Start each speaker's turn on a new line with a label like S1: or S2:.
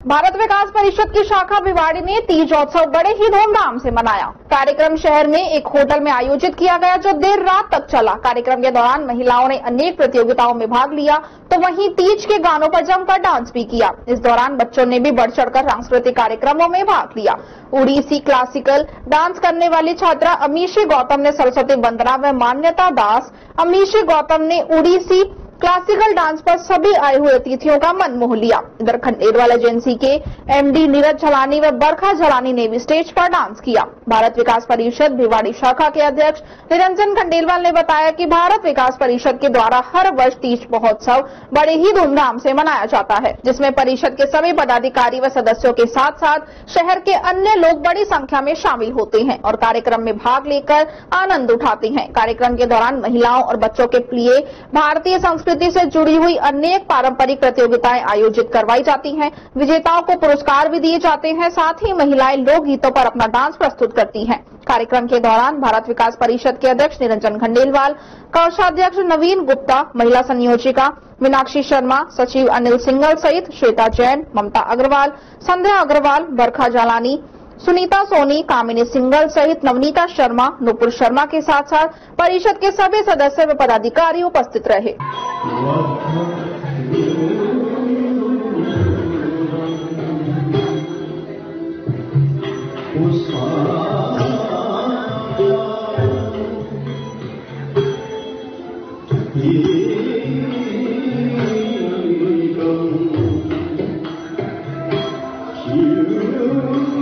S1: भारत विकास परिषद की शाखा भिवाड़ी ने तीजोत्सव बड़े ही धूमधाम से मनाया। कार्यक्रम शहर में एक होटल में आयोजित किया गया, जो देर रात तक चला। कार्यक्रम के दौरान महिलाओं ने अनेक प्रतियोगिताओं में भाग लिया, तो वहीं तीज के गानों पर जमकर डांस भी किया। इस दौरान बच्चों ने भी बढ़ चढ़कर सांस्कृतिक कार्यक्रमों में भाग लिया। उड़ीसी क्लासिकल डांस करने वाली छात्रा अमीशी गौतम ने सरस्वती वंदना व मान्यता दास अमीशी गौतम ने उड़ीसी क्लासिकल डांस पर सभी आए हुए अतिथियों का मन मोह लिया। इधर खंडेलवाल एजेंसी के एमडी नीरज झलानी व बरखा झलानी ने भी स्टेज पर डांस किया। भारत विकास परिषद भिवाड़ी शाखा के अध्यक्ष निरंजन खंडेलवाल ने बताया कि भारत विकास परिषद के द्वारा हर वर्ष तीज महोत्सव बड़े ही धूमधाम से मनाया जाता है, जिसमें परिषद के सभी पदाधिकारी व सदस्यों के साथ साथ शहर के अन्य लोग बड़ी संख्या में शामिल होते हैं और कार्यक्रम में भाग लेकर आनंद उठाते हैं। कार्यक्रम के दौरान महिलाओं और बच्चों के लिए भारतीय संस्कृति से जुड़ी हुई अनेक पारंपरिक प्रतियोगिताएं आयोजित करवाई जाती हैं। विजेताओं को पुरस्कार भी दिए जाते हैं। साथ ही महिलाएं लोकगीतों पर अपना डांस प्रस्तुत करती हैं। कार्यक्रम के दौरान भारत विकास परिषद के अध्यक्ष निरंजन खंडेलवाल, कोषाध्यक्ष नवीन गुप्ता, महिला संयोजिका मीनाक्षी शर्मा, सचिव अनिल सिंगल सहित श्वेता जैन, ममता अग्रवाल, संध्या अग्रवाल, बरखा जालानी, सुनीता सोनी, कामिनी सिंगल सहित नवनीता शर्मा, नुपुर शर्मा के साथ साथ परिषद के सभी सदस्य व पदाधिकारी उपस्थित रहे।
S2: You